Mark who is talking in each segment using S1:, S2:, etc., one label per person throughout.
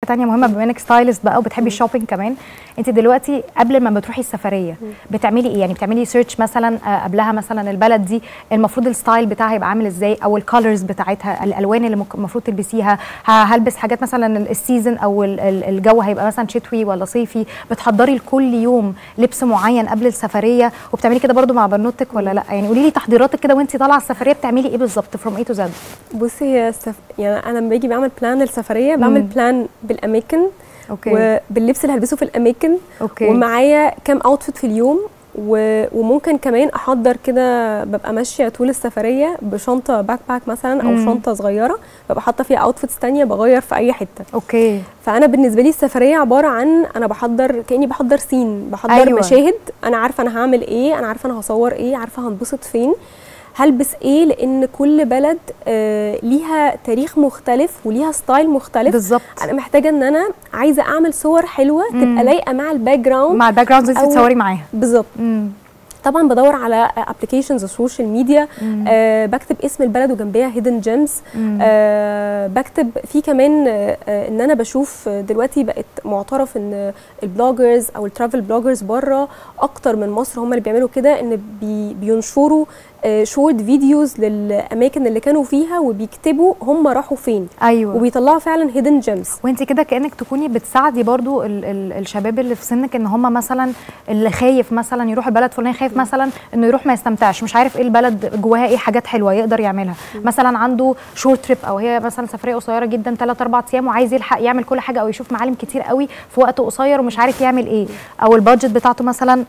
S1: تانية مهمه بما انك ستايلست بقى وبتحبي الشوبينج كمان. انت دلوقتي قبل ما بتروحي السفريه بتعملي ايه؟ يعني بتعملي سيرش مثلا قبلها مثلا البلد دي المفروض الستايل بتاعها يبقى عامل ازاي، او الكالرز بتاعتها، الالوان اللي المفروض تلبسيها، هلبس حاجات مثلا السيزون او الجو هيبقى مثلا شتوي ولا صيفي، بتحضري لكل يوم لبس معين قبل السفريه وبتعملي كده برضو مع بنوتك ولا لا؟ يعني قولي لي تحضيراتك كده وانت طالعه السفريه بتعملي ايه بالظبط فروم اي تو زد؟
S2: بصي هي يعني انا لما باجي بعمل بلان للسفريه بعمل بلان بالاماكن وباللبس اللي هلبسه في الاماكن ومعايا كام اوتفيت في اليوم وممكن كمان احضر كده، ببقى ماشيه طول السفريه بشنطه باك باك مثلا او شنطه صغيره ببقى حاطه فيها اوتفيتس ثانيه بغير في اي حته. فانا بالنسبه لي السفريه عباره عن انا بحضر كاني بحضر سين، بحضر مشاهد، انا عارفه انا هعمل ايه، انا عارفه انا هصور ايه، عارفه هنبسط فين، هلبس ايه، لان كل بلد ليها تاريخ مختلف وليها ستايل مختلف.
S1: بالظبط.
S2: انا محتاجه ان انا عايزه اعمل صور حلوه تبقى لايقه مع الباك جراوند،
S1: مع الباك جراوند اللي تتصوري معاها.
S2: بالظبط. طبعا بدور على ابلكيشنز السوشيال ميديا، بكتب اسم البلد وجنبيها هيدن جيمز، بكتب في كمان ان انا بشوف دلوقتي بقت معترف ان البلوجرز او الترافل بلوجرز بره اكتر من مصر هم اللي بيعملوا كده، ان بينشروا شورت فيديوز للاماكن اللي كانوا فيها وبيكتبوا هم راحوا فين. وبيطلعوا فعلا هيدن جيمز.
S1: وانت كده كانك تكوني بتساعدي برضو الشباب اللي في سنك ان هم مثلا اللي خايف مثلا يروح البلد فلان، خايف مثلا انه يروح ما يستمتعش، مش عارف ايه البلد جواها ايه حاجات حلوه يقدر يعملها، مثلا عنده شورت تريب او هي مثلا سفريه قصيره جدا 3 4 ايام وعايز يلحق يعمل كل حاجه او يشوف معالم كتير قوي في وقت قصير ومش عارف يعمل ايه، او البادجت بتاعته مثلا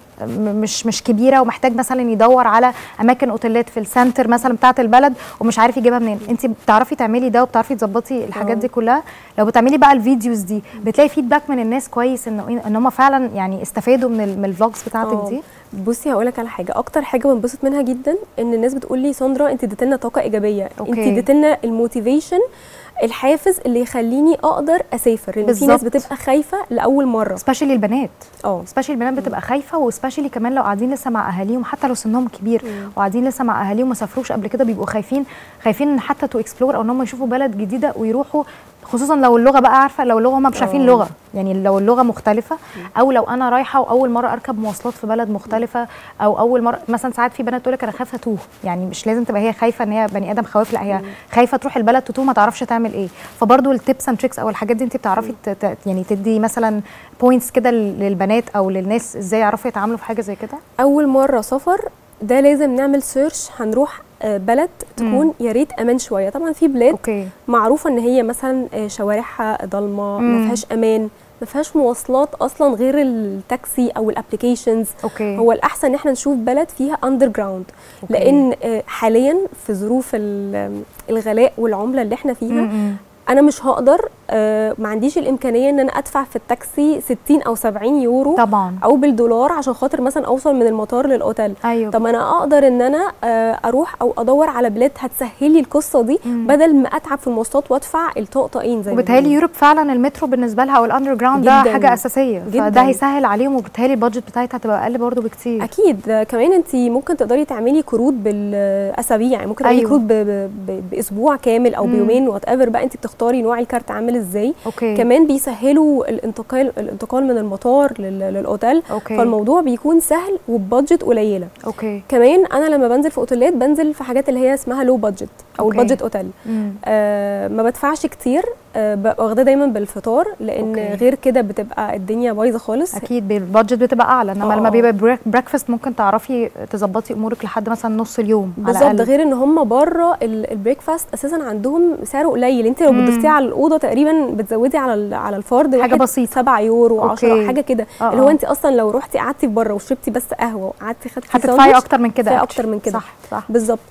S1: مش كبيره ومحتاج مثلا يدور على اماكن اوتيلات في السنتر مثلا بتاعه البلد ومش عارف يجيبها منين. انت بتعرفي تعملي ده وبتعرفي تظبطي الحاجات دي كلها. لو بتعملي بقى الفيديوز دي بتلاقي فيدباك من الناس كويس ان هم فعلا يعني استفادوا من الفلوجز بتاعتك دي؟
S2: بصي هقول لك على حاجه، اكتر حاجه بنبسط منها جدا ان الناس بتقول لي ساندرا انت اديتي لنا طاقه ايجابيه، انت اديتي لنا الموتيفيشن، الحافز اللي يخليني اقدر اسافر، لان في ناس بتبقى خايفه لاول مره،
S1: سبيشالي البنات. سبيشالي البنات بتبقى خايفه، وسبيشالي كمان لو قاعدين لسه مع اهاليهم حتى لو سنهم كبير وقاعدين لسه مع اهاليهم ما سافروش قبل كده بيبقوا خايفين حتى تو اكسبلور او ان هم يشوفوا بلد جديده ويروحوا، خصوصا لو اللغه بقى عارفه، لو اللغه هم مش عارفين لغه، يعني لو اللغه مختلفه، او لو انا رايحه واول مره اركب مواصلات في بلد مختلفه، او اول مره مثلا ساعات في بنات تقول لك انا خايفه اتوه، يعني مش لازم تبقى هي خايفه ان هي بني ادم خوف، لا هي خايفه تروح البلد تتوه ما تعرفش تعمل ايه. فبرضه التيبس اند تريكس او الحاجات دي انت بتعرفي يعني تدي مثلا بوينتس كده للبنات او للناس ازاي يعرفوا يتعاملوا في حاجه زي كده؟
S2: اول مره سفر ده لازم نعمل سيرش، هنروح بلد تكون يا ريت امان شويه. طبعا في بلاد معروفه ان هي مثلا شوارعها ضلمه، ما فيهاش امان، ما فيهاش مواصلات اصلا غير التاكسي او الابلكيشنز. هو الاحسن ان احنا نشوف بلد فيها اندر جراوند، لان حاليا في ظروف الغلاء والعمله اللي احنا فيها انا مش هقدر، ما عنديش الامكانيه ان انا ادفع في التاكسي 60 او 70 يورو
S1: طبعا
S2: او بالدولار عشان خاطر مثلا اوصل من المطار للاوتيل. طب انا اقدر ان انا اروح او ادور على بلاد هتسهل لي القصه دي بدل ما اتعب في المواصلات وادفع الطقطقين زي ما
S1: وبالتالي يوروب فعلا المترو بالنسبه لها او الاندر جراوند ده حاجه اساسيه جداً. فده هيسهل عليهم، وبالتالي البادجت بتاعتها هتبقى اقل برضه بكتير.
S2: اكيد. كمان انت ممكن تقدري تعملي كروت بالاسابيع، يعني ممكن تعملي كروت باسبوع كامل او بيومين وات ايفر بقى، انت بتختاري نوع الكارت عامل ازاي. كمان بيسهلوا الانتقال من المطار للاوتيل، فالموضوع بيكون سهل وببادجت قليله. كمان انا لما بنزل في اوتيلات بنزل في حاجات اللي هي اسمها لو بادجت او البادجت اوتيل، ما بدفعش كتير، ببقى واخده دايما بالفطار، لان غير كده بتبقى الدنيا بايظه خالص.
S1: اكيد البادجت بتبقى اعلى، انما لما بيبقى بريكفاست ممكن تعرفي تظبطي امورك لحد مثلا نص اليوم
S2: بالظبط. ده غير ان هم بره البريكفاست اساسا عندهم سعره قليل، انت لو بتضيفتيه على الاوضه تقريبا بتزودي على الفرد
S1: حاجه بسيطه
S2: 7 يورو 10 حاجه كده، اللي هو انت اصلا لو رحتي قعدتي بره وشربتي بس قهوه وقعدتي خدتي
S1: هتدفعي اكتر من كده،
S2: اكتر من كده.
S1: صح
S2: بالظبط.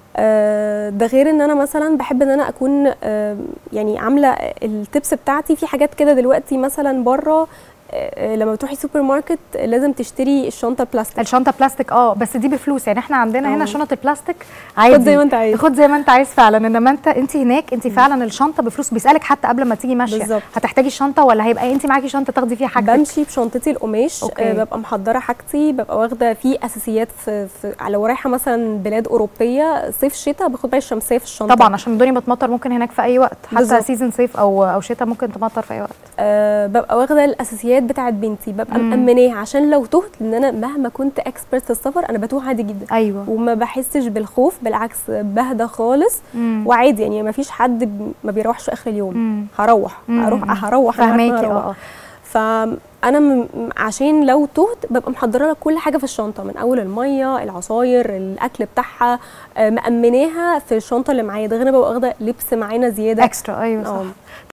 S2: ده غير ان انا مثلا بحب ان انا اكون يعني عامله التبس بتاعتي في حاجات كده دلوقتي مثلا بره لما بتروحي سوبر ماركت لازم تشتري الشنطه البلاستيك.
S1: الشنطه بلاستيك بس دي بفلوس، يعني احنا عندنا هنا شنط البلاستيك عادي،
S2: خد زي ما انت عايز،
S1: خد زي ما انت عايز فعلا. انما انت هناك انت فعلا الشنطه بفلوس، بيسالك حتى قبل ما تيجي ماشيه
S2: بالزبط.
S1: هتحتاجي الشنطه ولا هيبقى انت معاكي شنطه تاخدي فيها حاجتك؟
S2: بمشي بشنطتي القماش، ببقى محضره حاجتي، ببقى واخده فيه اساسيات لو رايحه مثلا بلاد اوروبيه صيف شتاء باخد بالي الشمسيه في الشنطه
S1: طبعا عشان الدنيا بتمطر ممكن هناك في اي وقت، حتى
S2: بالزبط.
S1: سيزون صيف او شتاء ممكن تمطر في اي وقت.
S2: ببقى واخده الاساسيات بتاعت بنتي، ببقى مأمناها عشان لو تهت، لان انا مهما كنت اكسبرت في السفر انا بتوه عادي جدا.
S1: ايوه،
S2: وما بحسش بالخوف، بالعكس بهدى خالص. وعادي يعني ما فيش حد ما بيروحش اخر اليوم. هروح
S1: فهماكي.
S2: فانا عشان لو تهت ببقى محضره لك كل حاجه في الشنطه، من اول الميه، العصاير، الاكل بتاعها، مأمناها في الشنطه اللي معايا. ده غير ببقى واخده لبس معانا زياده
S1: اكسترا. ايوه صح.